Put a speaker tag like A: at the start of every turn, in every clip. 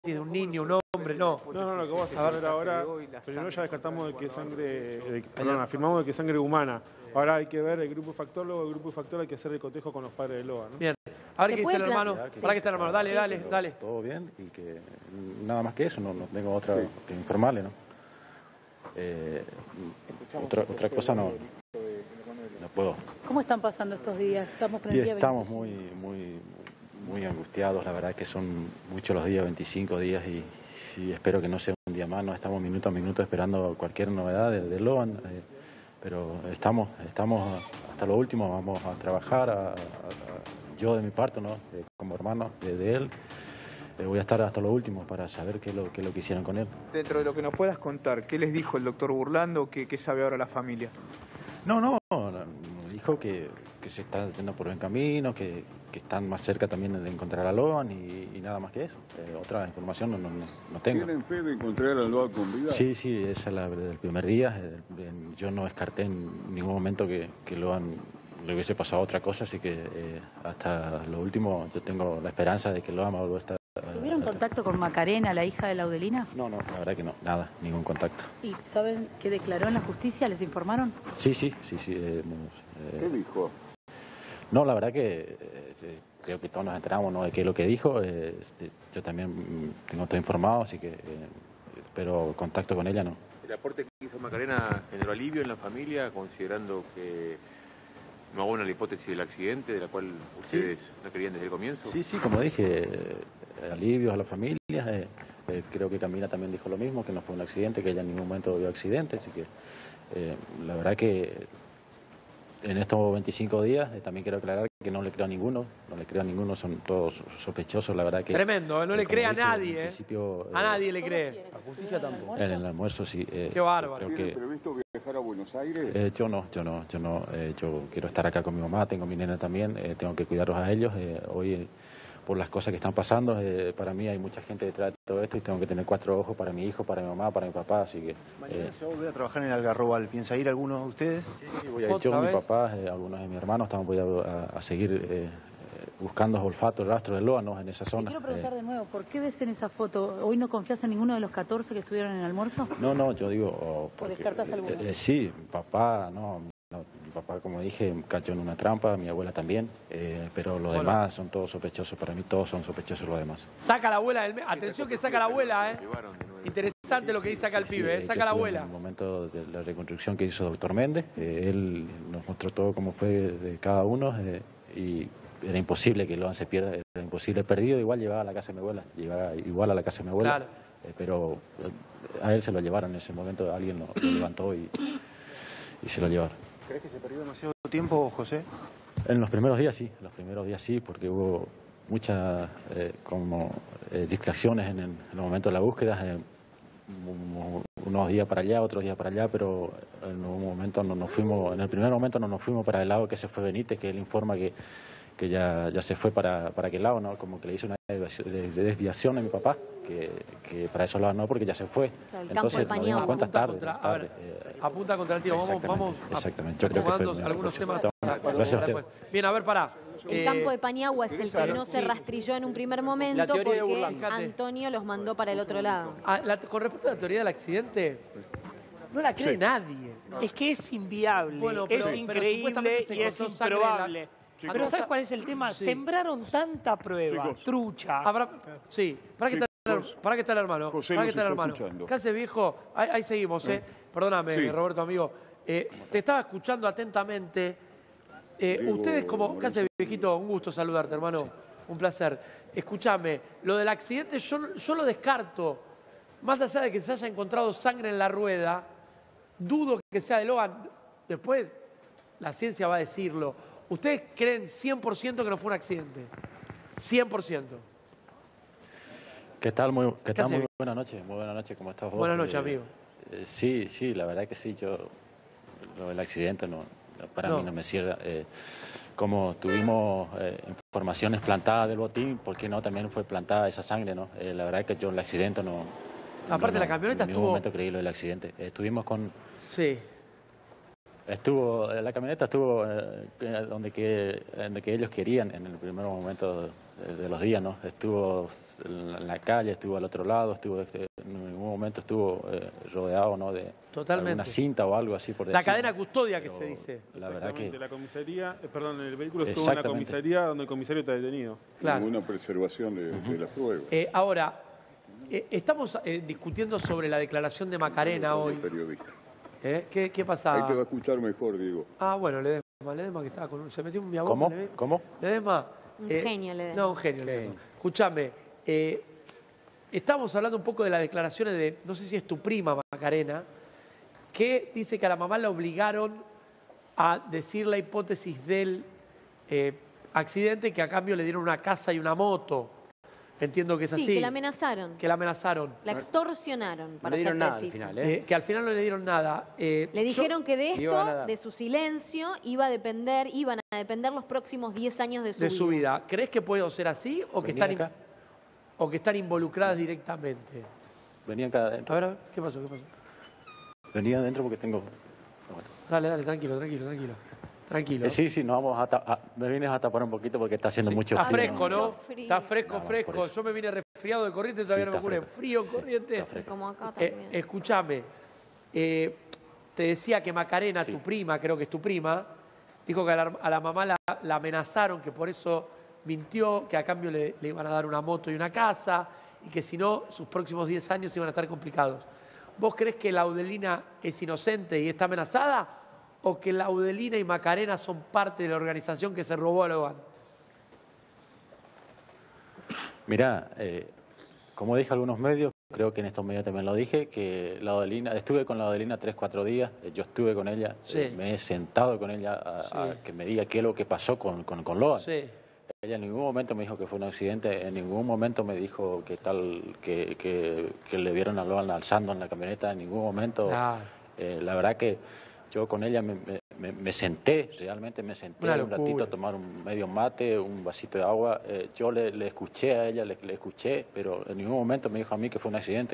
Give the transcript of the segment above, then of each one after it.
A: si es un niño, un hombre, no.
B: No, lo que vamos a ver ahora, primero ya descartamos de que es sangre, afirmamos de que es sangre humana. Ahora hay que ver el grupo factólogo, el grupo factor hay que hacer el cotejo con los padres de Loa, ¿no?
A: Bien. A ver qué dice el hermano.
C: Sí.
A: Para que está el hermano. Dale, dale, dale.
C: Todo bien y que nada más que eso, no tengo otra que informarle, ¿no? Otra cosa no puedo.
D: ¿Cómo están pasando estos días? Estamos en el día 25.
C: Estamos muy angustiados, la verdad que son muchos los días, 25 días y espero que no sea un día más, no estamos minuto a minuto esperando cualquier novedad de Loan, pero estamos hasta lo último, vamos a trabajar, yo de mi parte, ¿no? Como hermano de él. Voy a estar hasta lo último para saber qué es lo que hicieron con él.
E: Dentro de lo que nos puedas contar, ¿qué les dijo el doctor Burlando? ¿Qué sabe ahora la familia?
C: No, dijo que se está yendo por buen camino, que están más cerca también de encontrar a Loan y nada más que eso. Otra información no tengo.
F: ¿Tienen fe de encontrar a Loan con vida?
C: Sí, esa es la del primer día. Yo no descarté en ningún momento que Loan le hubiese pasado otra cosa, así que hasta lo último yo tengo la esperanza de que Loan va a volver a estar.
D: ¿Tuvieron contacto con Macarena, la hija de Laudelina?
C: No, la verdad que no, nada, ningún contacto.
D: ¿Y saben qué declaró en la justicia? ¿Les informaron?
C: Sí.
F: ¿Qué dijo?
C: No, la verdad que creo que todos nos enteramos, ¿no?, de qué es lo que dijo. Yo también tengo todo informado, así que espero contacto con ella, ¿no?
G: El aporte que hizo Macarena generó alivio en la familia, considerando que no abona la hipótesis del accidente, de la cual ustedes no querían desde el comienzo.
C: Sí, como dije, alivios a la familia. Creo que Camila también dijo lo mismo, que no fue un accidente, que ella en ningún momento vio accidente, así que la verdad que en estos 25 días también quiero aclarar que no le creo a ninguno, son todos sospechosos, la verdad que...
A: Tremendo, no le cree a nadie,
C: a
A: nadie le cree.
D: ¿A justicia tampoco?
C: En el almuerzo sí.
A: Qué bárbaro.
F: ¿Tiene previsto viajar a Buenos Aires?
C: Yo no, yo quiero estar acá con mi mamá, tengo mi nena también, tengo que cuidarlos a ellos, hoy por las cosas que están pasando, para mí hay mucha gente detrás de todo esto y tengo que tener 4 ojos para mi hijo, para mi mamá, para mi papá, así que...
H: Mañana se va a volver a trabajar en el Algarrobal, ¿piensa ir alguno de ustedes?
C: Sí, voy a ir yo, mi papá, algunos de mis hermanos, voy a seguir buscando olfato, rastro de Loa, ¿no?, en esa zona.
D: Te quiero preguntar de nuevo, ¿por qué ves en esa foto? ¿Hoy no confías en ninguno de los 14 que estuvieron en el almuerzo?
C: No, yo digo...
D: ¿O descartas alguno?
C: Sí, mi papá, mi papá, como dije, cayó en una trampa, mi abuela también, pero los demás son todos sospechosos, para mí todos son sospechosos los demás.
A: Saca la abuela del... Atención que saca la abuela, Interesante lo que dice acá el pibe, saca la abuela.
C: En el momento de la reconstrucción que hizo doctor Méndez, él nos mostró todo cómo fue de cada uno y era imposible que Loan se pierda, era imposible, perdido igual llevaba a la casa de mi abuela, claro. Pero a él se lo llevaron en ese momento, alguien lo levantó y se lo llevaron.
H: ¿Crees que se perdió demasiado tiempo, José?
C: En los primeros días sí, porque hubo muchas distracciones en el momento de la búsqueda, unos días para allá, otros días para allá, pero en el primer momento no nos fuimos para el lado que se fue Benítez, que él informa que ya se fue para aquel lado, ¿no? Como que le hizo una desviación a mi papá, que para eso lado no, porque ya se fue.
I: Claro,
C: entonces nos dimos cuenta tarde.
A: Apunta contra el tío, vamos
C: exactamente. Yo creo que fue
A: algunos temas.
C: Gracias a usted.
A: Bien, a ver, pará.
I: El campo de Paniagua es el que no se rastrilló en un primer momento porque Antonio los mandó para el otro lado.
A: Con respecto a la teoría del accidente, no la cree nadie.
J: Es que es inviable,
A: Bueno,
J: es increíble y es improbable. Pero ¿sabes cuál es el tema?
A: Sí.
J: Sembraron tanta prueba,
F: Chicos.
J: trucha.
A: Sí, para que está el hermano.
F: José
A: Para que
F: nos
A: está el
F: está
A: hermano.
F: escuchando.
A: ¿Qué hace, viejo? Ahí seguimos, Perdóname,
F: Sí.
A: Roberto, amigo. Te estaba escuchando atentamente. Ustedes como... ¿Qué hace, viejito? Un gusto saludarte, hermano. Un placer. Escúchame, lo del accidente yo lo descarto. Más allá de que se haya encontrado sangre en la rueda, dudo que sea de Loan. Después la ciencia va a decirlo. ¿Ustedes creen 100% que no fue un accidente? 100%.
C: ¿Qué tal? Muy buena noche. Muy buena noche, ¿cómo estás vos?
A: Buenas noches, amigo.
C: Sí, la verdad que sí. Lo del accidente para mí no me cierra. Como tuvimos informaciones plantadas del botín, ¿por qué no también fue plantada esa sangre, no? La verdad que yo el accidente no...
A: Aparte la camioneta
C: en ningún momento creí lo del accidente. Estuvimos con...
A: Sí.
C: La camioneta estuvo donde que ellos querían en el primer momento de los días, ¿no? Estuvo en la calle, estuvo al otro lado, estuvo en ningún momento estuvo rodeado, ¿no?, de una cinta o algo así por decirlo.
A: La cadena custodia que se dice.
B: La verdad que la comisaría, el vehículo estuvo en la comisaría donde el comisario está detenido.
F: Claro. Ninguna preservación de la prueba.
A: Ahora, estamos discutiendo sobre la declaración de Macarena hoy. ¿Qué pasa?
F: Ahí te va a escuchar mejor, digo.
A: Ah, bueno, Ledesma que estaba con se metió un miaboco.
C: ¿Cómo?
A: Ledesma.
I: Un genio, Ledesma.
A: No, un genio. Escúchame, estamos hablando un poco de las declaraciones de, no sé si es tu prima Macarena, que dice que a la mamá la obligaron a decir la hipótesis del accidente, que a cambio le dieron una casa y una moto. Entiendo que es así.
I: Sí, que la amenazaron.
A: Que la amenazaron.
I: La extorsionaron, para ser preciso.
A: Que al final no le dieron nada.
I: Le dijeron que de esto, de su silencio, iban a depender los próximos 10 años de su vida.
A: ¿Crees que puede ser así o que están involucradas directamente?
C: Venía acá adentro.
A: A ver, ¿qué pasó?
C: Venía adentro porque tengo...
A: Dale, tranquilo. Tranquilo.
C: Sí, nos vamos me vienes a tapar un poquito porque está haciendo mucho frío.
A: Está fresco, ¿no? Está fresco. Yo me vine resfriado de Corrientes, todavía no me cure. Frío, Corrientes.
I: Como acá también.
A: Escúchame, te decía que Macarena, tu prima, creo que es tu prima, dijo que a la mamá la amenazaron, que por eso mintió, que a cambio le iban a dar una moto y una casa, y que si no, sus próximos 10 años iban a estar complicados. ¿Vos creés que Laudelina es inocente y está amenazada? ¿O que Laudelina y Macarena son parte de la organización que se robó a Logan?
C: Mirá, como dije a algunos medios, creo que en estos medios también lo dije, que Laudelina, estuve con Laudelina 3-4 días, yo estuve con ella, me he sentado con ella a que me diga qué es lo que pasó con Logan.
A: Sí.
C: Ella en ningún momento me dijo que fue un accidente, en ningún momento me dijo que le vieron a Logan alzando en la camioneta, en ningún momento. La verdad que yo con ella me senté, realmente me senté un ratito a tomar un medio mate, un vasito de agua. Yo le escuché a ella, le escuché, pero en ningún momento me dijo a mí que fue un accidente.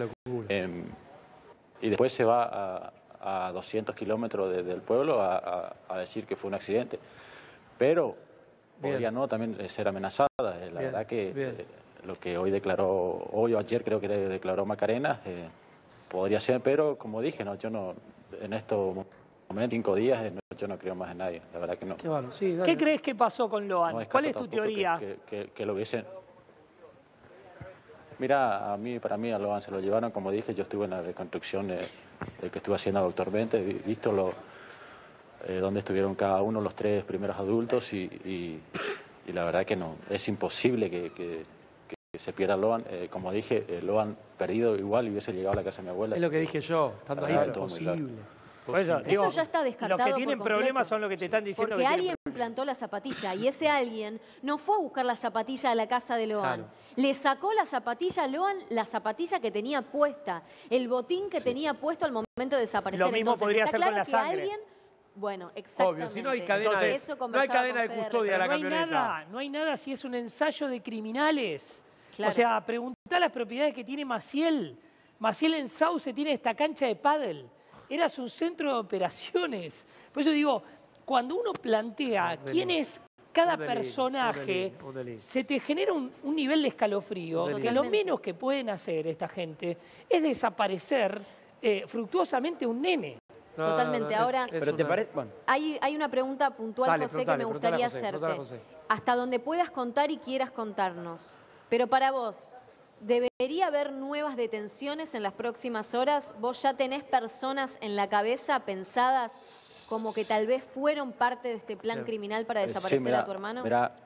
C: Y después se va a 200 kilómetros del pueblo a decir que fue un accidente. Pero podría no también ser amenazada. La verdad que lo que hoy o ayer creo que declaró Macarena, podría ser, pero como dije, yo no, en estos momentos, 5 días, yo no creo más en nadie, la verdad que no.
J: ¿Qué crees que pasó con Logan? ¿Cuál es tu teoría?
C: Que lo hubiesen... Mira, para mí a Logan se lo llevaron, como dije, yo estuve en la reconstrucción que estuve haciendo doctormente, visto dónde estuvieron cada uno los 3 primeros adultos y la verdad que no, es imposible que se pierda Logan. Como dije, Logan perdido igual y hubiese llegado a la casa de mi abuela.
A: Es lo que dije yo, tanto ahí es imposible.
J: Por eso, digo,
I: ya está descartado.
J: Los que tienen problemas son los que te están diciendo
I: porque alguien plantó la zapatilla y ese alguien no fue a buscar la zapatilla a la casa de Logan. Claro. Le sacó la zapatilla a Logan, la zapatilla que tenía puesta, el botín que tenía puesto al momento de desaparecer.
J: Lo mismo
I: entonces,
J: podría ser con la sangre.
I: Alguien, bueno, exactamente.
A: Obvio, si no hay cadena, no hay cadena de custodia de la camioneta.
J: No hay nada si es un ensayo de criminales.
I: Claro.
J: O sea, preguntá las propiedades que tiene Maciel. Maciel en Sauce tiene esta cancha de pádel. Eras un centro de operaciones. Por eso digo, cuando uno plantea quién es cada personaje, se te genera un nivel de escalofrío que lo menos que pueden hacer esta gente es desaparecer fructuosamente un nene.
I: Totalmente. Ahora,
K: pero te parece, bueno.
I: Hay una pregunta puntual, José, que me gustaría hacerte. Hasta donde puedas contar y quieras contarnos. Pero para vos, ¿debería haber nuevas detenciones en las próximas horas? ¿Vos ya tenés personas en la cabeza pensadas como que tal vez fueron parte de este plan criminal para desaparecer a tu hermano?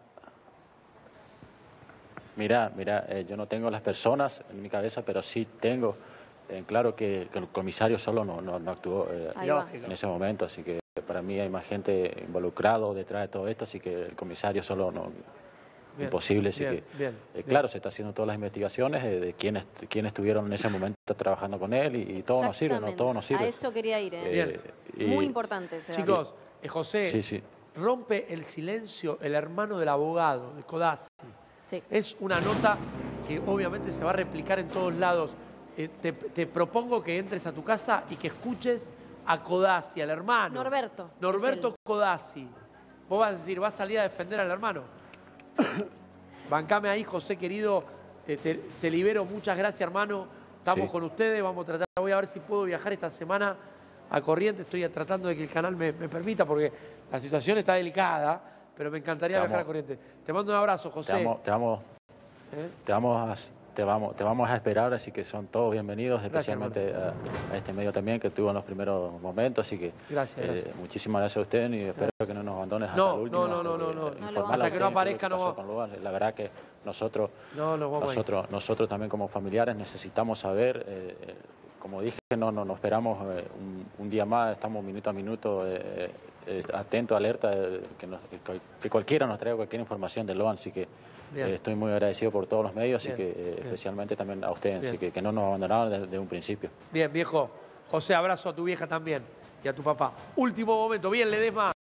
C: Mira, yo no tengo las personas en mi cabeza, pero sí tengo claro que el comisario solo no actuó en ese momento, así que para mí hay más gente involucrado detrás de todo esto, así que el comisario solo no... Imposible, así que claro, se está haciendo todas las investigaciones de quiénes estuvieron en ese momento trabajando con él y todo nos sirve, ¿no? Todo nos sirve.
I: A eso quería ir, muy importante.
A: Chicos, José, rompe el silencio el hermano del abogado, de Codazzi. Es una nota que obviamente se va a replicar en todos lados. Te propongo que entres a tu casa y que escuches a Codazzi, al hermano. Norberto Codazzi. Vos vas a decir, vas a salir a defender al hermano. Bancame ahí, José querido, te libero. Muchas gracias, hermano. Estamos con ustedes. Vamos a tratar. Voy a ver si puedo viajar esta semana a Corrientes. Estoy tratando de que el canal me permita porque la situación está delicada, pero me encantaría viajar a Corrientes. Te mando un abrazo, José.
C: Te vamos a esperar, así que son todos bienvenidos, especialmente a este medio también que tuvo en los primeros momentos, así que muchísimas gracias a ustedes y espero que no nos abandones hasta el último.
A: No. Hasta que no aparezca, no.
C: La verdad que nosotros también como familiares necesitamos saber, como dije, no esperamos un día más, estamos minuto a minuto atentos, alerta, que cualquiera nos traiga cualquier información del LOAN, así que estoy muy agradecido por todos los medios, así que especialmente también a ustedes, así que no nos abandonaron desde un principio.
A: Bien, viejo. José, abrazo a tu vieja también y a tu papá. Último momento. Bien, Ledesma.